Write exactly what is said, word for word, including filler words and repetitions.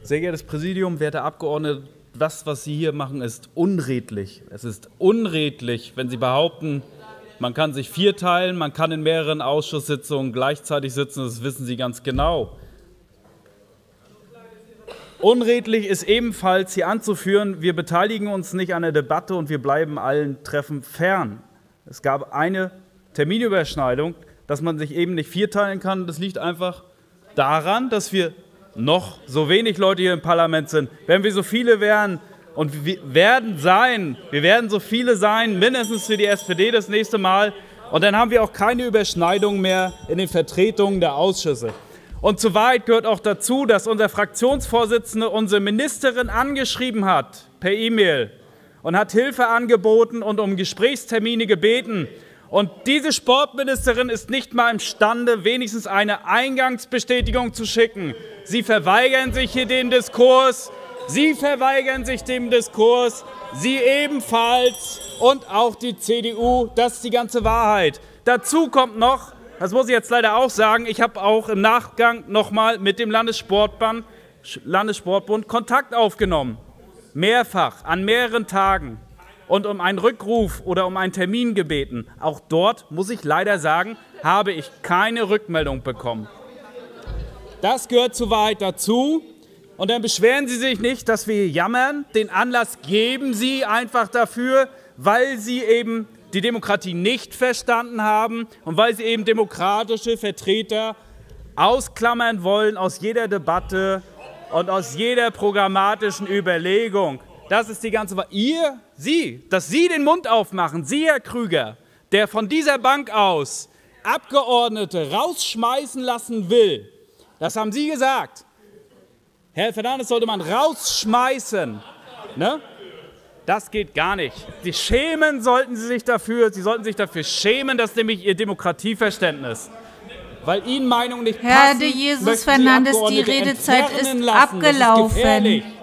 Sehr geehrtes Präsidium, werte Abgeordnete, das, was Sie hier machen, ist unredlich. Es ist unredlich, wenn Sie behaupten, man kann sich vierteilen, man kann in mehreren Ausschusssitzungen gleichzeitig sitzen, das wissen Sie ganz genau. Unredlich ist ebenfalls hier anzuführen, wir beteiligen uns nicht an der Debatte und wir bleiben allen Treffen fern. Es gab eine Terminüberschneidung, dass man sich eben nicht vierteilen kann. Das liegt einfach daran, dass wir noch so wenig Leute hier im Parlament sind. Wenn wir so viele wären und wir werden sein, wir werden so viele sein, mindestens für die S P D das nächste Mal, und dann haben wir auch keine Überschneidung mehr in den Vertretungen der Ausschüsse. Und zu Wahrheit gehört auch dazu, dass unser Fraktionsvorsitzende unsere Ministerin angeschrieben hat per E-Mail und hat Hilfe angeboten und um Gesprächstermine gebeten. Und diese Sportministerin ist nicht mal imstande, wenigstens eine Eingangsbestätigung zu schicken. Sie verweigern sich hier dem Diskurs. Sie verweigern sich dem Diskurs. Sie ebenfalls und auch die C D U. Das ist die ganze Wahrheit. Dazu kommt noch, das muss ich jetzt leider auch sagen, ich habe auch im Nachgang noch mal mit dem Landessportbund, Landessportbund Kontakt aufgenommen. Mehrfach, an mehreren Tagen. Und um einen Rückruf oder um einen Termin gebeten. Auch dort, muss ich leider sagen, habe ich keine Rückmeldung bekommen. Das gehört zur Wahrheit dazu. Und dann beschweren Sie sich nicht, dass wir hier jammern. Den Anlass geben Sie einfach dafür, weil Sie eben die Demokratie nicht verstanden haben und weil Sie eben demokratische Vertreter ausklammern wollen aus jeder Debatte und aus jeder programmatischen Überlegung. Das ist die ganze Wahrheit. Ihr, Sie, dass Sie den Mund aufmachen, Sie, Herr Krüger, der von dieser Bank aus Abgeordnete rausschmeißen lassen will, das haben Sie gesagt. Herr Fernandes sollte man rausschmeißen. Ne? Das geht gar nicht. Sie schämen sollten Sie sich dafür, Sie sollten sich dafür schämen, das ist nämlich Ihr Demokratieverständnis. Weil Ihnen Meinungen nicht passen, Herr de Jesus Fernandes, die Redezeit ist abgelaufen.